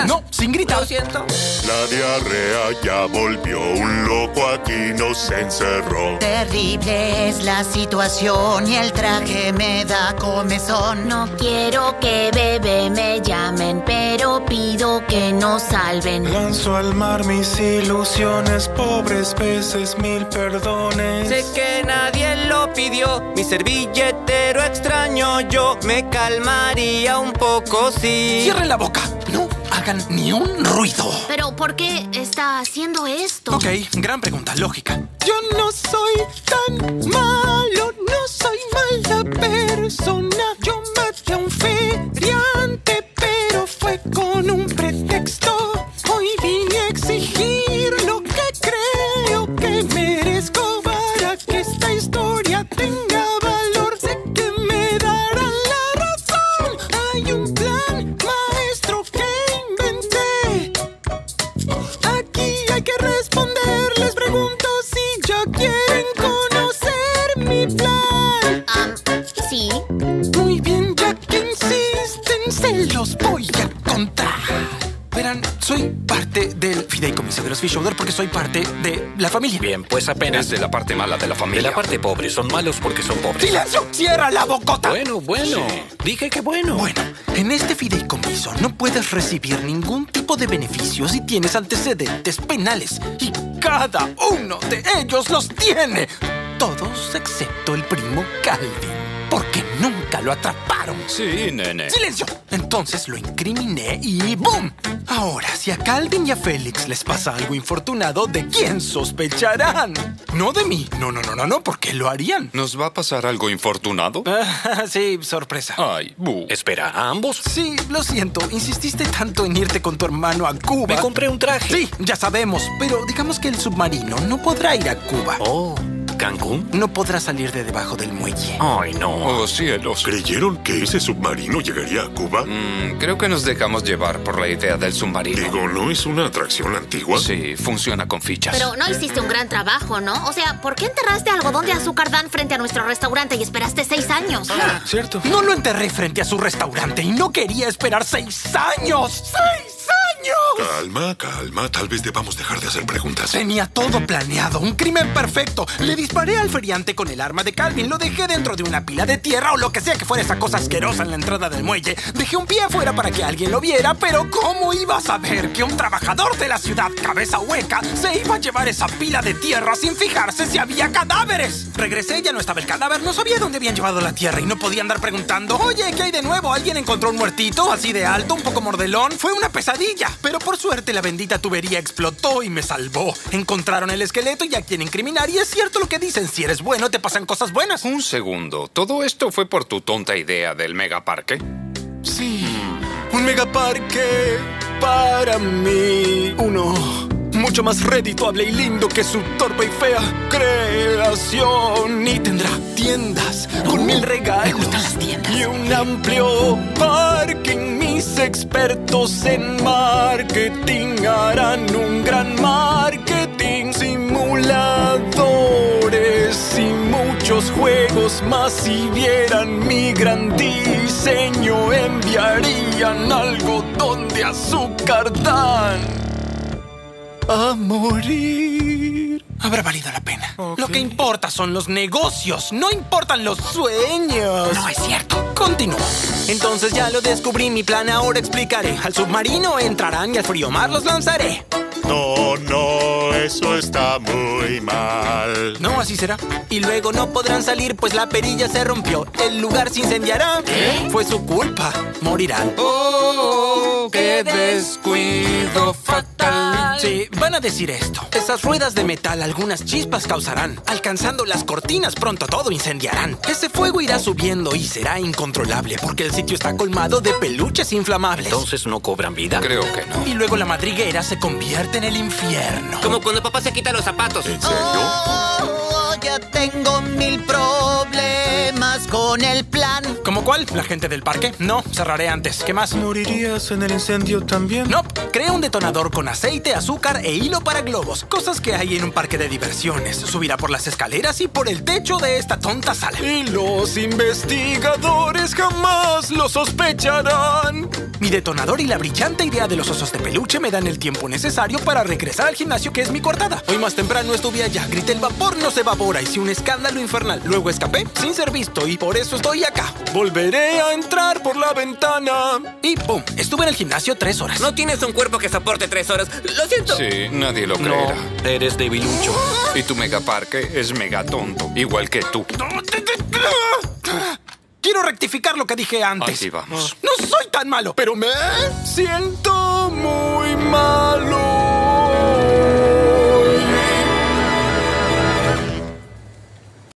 más. No, sin gritar. Lo siento. La diarrea ya volvió, un loco aquí nos encerró. Terrible es la situación y el traje me da comezón. No quiero que bebé me llamen, pero pido que nos salven. Lanzo al mar mis ilusiones, pobres peces, mil perdones. Sé que nadie lo pidió, mi servilletero extraño yo. Me calmaría un poco si... ¡Cierren la boca! No hagan ni un ruido. ¿Pero por qué está haciendo esto? Ok, gran pregunta, lógica. Yo no soy tan malo, no soy mala persona. Yo maté a un feriante, pero fue con un pretexto. Hoy vine a exigir lo que creo que merezco para que esta historia tenga valor. Sé que me darán la razón. Hay un plan maestro que inventé. Aquí hay que responder. Les pregunto si ya quieren conocer mi plan. Sí. Muy bien, ya que insisten, se los voy a contar. Verán, soy parte del fideicomiso de los Fish Shoulder porque soy parte de la familia. Bien, pues apenas de la parte mala de la familia. De la parte pobre. Son malos porque son pobres. ¡Silencio! ¡Cierra la bocota! Bueno. Dije que bueno. Bueno, en este fideicomiso no puedes recibir ningún tipo de beneficio si tienes antecedentes penales. Y cada uno de ellos los tiene. Todos excepto el primo Calvin. Porque nunca lo atraparon. Sí, nene. ¡Silencio! Entonces lo incriminé y ¡boom! Ahora, si a Calvin y a Félix les pasa algo infortunado, ¿de quién sospecharán? No de mí. No, ¿por qué lo harían? ¿Nos va a pasar algo infortunado? Sí, sorpresa. Ay, bu. Espera, ¿a ambos? Sí, lo siento. Insististe tanto en irte con tu hermano a Cuba. Me compré un traje. Sí, ya sabemos. Pero digamos que el submarino no podrá ir a Cuba. Oh, ¿Cancún? No podrá salir de debajo del muelle. Ay, no. Oh, cielos. ¿Creyeron que ese submarino llegaría a Cuba? Creo que nos dejamos llevar por la idea del submarino. Digo, ¿no es una atracción antigua? Sí, funciona con fichas. Pero no hiciste un gran trabajo, ¿no? O sea, ¿por qué enterraste algodón de azúcar Dan frente a nuestro restaurante y esperaste 6 años? ¿Cierto? No lo enterré frente a su restaurante y no quería esperar 6 años. ¡6 años! Calma. Tal vez debamos dejar de hacer preguntas. Tenía todo planeado, un crimen perfecto. Le disparé al feriante con el arma de Calvin. Lo dejé dentro de una pila de tierra o lo que sea que fuera esa cosa asquerosa en la entrada del muelle. Dejé un pie afuera para que alguien lo viera, pero ¿cómo iba a saber que un trabajador de la ciudad, cabeza hueca, se iba a llevar esa pila de tierra sin fijarse si había cadáveres? Regresé, ya no estaba el cadáver. No sabía dónde habían llevado la tierra y no podía andar preguntando: oye, ¿qué hay de nuevo? ¿Alguien encontró un muertito así de alto, un poco mordelón? Fue una pesadilla, pero por suerte la bendita tubería explotó y me salvó. Encontraron el esqueleto y a quien incriminar. Y es cierto lo que dicen: si eres bueno, te pasan cosas buenas. Un segundo. ¿Todo esto fue por tu tonta idea del megaparque? Sí, un megaparque para mí. Uno mucho más redituable y lindo que su torpe y fea creación. Y tendrá tiendas con 1000 regalos. Me gustan las tiendas. Y un amplio parking. Mis expertos en marketing harán un gran marketing. Simuladores y muchos juegos más. Si vieran mi gran diseño, enviarían algodón de azúcar Dan a morir. Habrá valido la pena. Okay. Lo que importa son los negocios, no importan los sueños. No es cierto. Continúo. Entonces ya lo descubrí, mi plan ahora explicaré. Al submarino entrarán y al frío mar los lanzaré. No, eso está muy mal. No, así será. Y luego no podrán salir pues la perilla se rompió. El lugar se incendiará. ¿Qué? Fue su culpa. Morirán. ¡Oh, qué descuido fatal! Sí, van a decir esto. Esas ruedas de metal algunas chispas causarán. Alcanzando las cortinas pronto todo incendiarán. Ese fuego irá subiendo y será incontrolable porque el sitio está colmado de peluches inflamables. ¿Entonces no cobran vida? Creo que no. Y luego la madriguera se convierte en el infierno. Como cuando papá se quita los zapatos. ¿En serio? ya tengo 1000 problemas con el plan. ¿Cómo cuál? ¿La gente del parque? No, cerraré antes. ¿Qué más? ¿Morirías en el incendio también? No, crea un detonador con aceite, azúcar e hilo para globos. Cosas que hay en un parque de diversiones. Subirá por las escaleras y por el techo de esta tonta sala. Y los investigadores jamás lo sospecharán. Mi detonador y la brillante idea de los osos de peluche me dan el tiempo necesario para regresar al gimnasio, que es mi coartada. Hoy más temprano estuve allá, grité el vapor no se evapora, hice un escándalo infernal. Luego escapé sin ser visto y por eso estoy acá. Volveré a entrar por la ventana. Y ¡pum! Estuve en el gimnasio 3 horas. No tienes un cuerpo que soporte 3 horas. Lo siento. Sí, nadie lo No, creerá. eres debilucho. Y tu megaparque es mega tonto, igual que tú. Quiero rectificar lo que dije antes. Así vamos. No soy tan malo, pero me Siento muy malo.